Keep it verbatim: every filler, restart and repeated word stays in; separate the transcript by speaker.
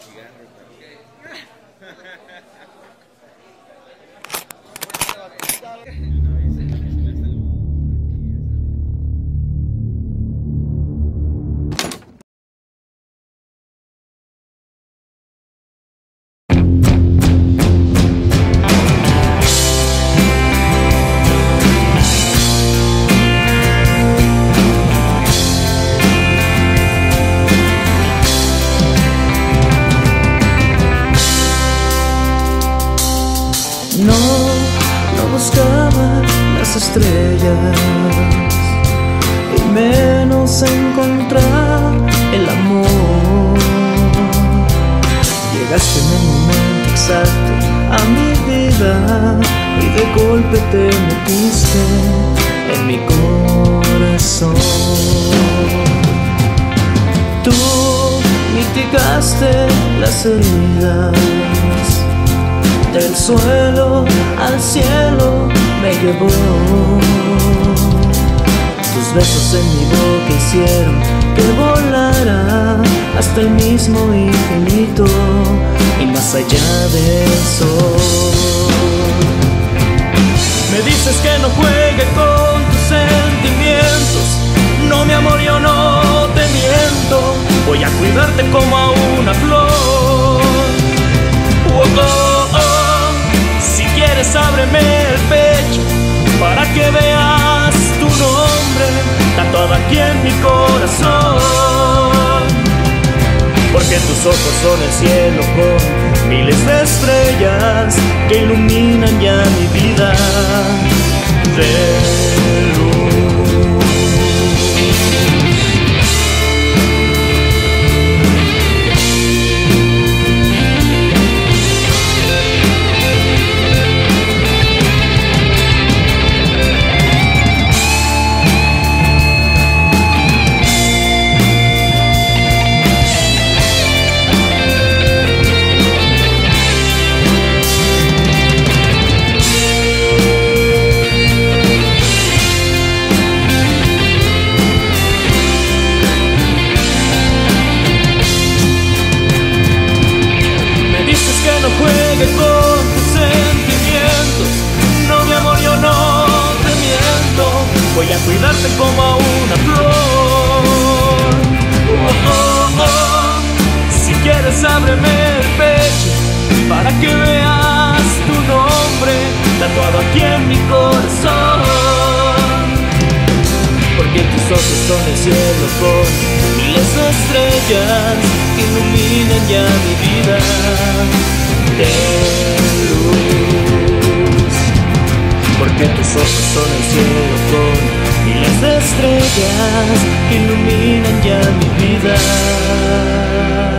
Speaker 1: No, no buscaba las estrellas y menos encontrar el amor. Llegaste en el momento exacto a mi vida y de golpe te metiste en mi corazón. Tú mitigaste las heridas, del suelo al cielo me llevó. Tus besos en mi boca hicieron que volara hasta el mismo infinito y más allá del sol. Me dices que no juegue con tus sentimientos. No, mi amor, yo no te miento. Voy a cuidarte como a una flor. Oh, oh, oh. Si quieres ábreme el pecho para que veas tu nombre tatuado aquí en mi corazón. Porque tus ojos son el cielo con miles de estrellas que iluminan ya mi vida de luz. Con tus sentimientos, no, mi amor, yo no te miento. Voy a cuidarte como a una flor. Oh, oh, oh. Si quieres ábreme el pecho para que veas tu nombre tatuado aquí en mi corazón. Porque tus ojos son el cielo con miles de estrellas que iluminan ya mi vida de luz. Porque tus ojos son el cielo con miles de estrellas que iluminan ya mi vida.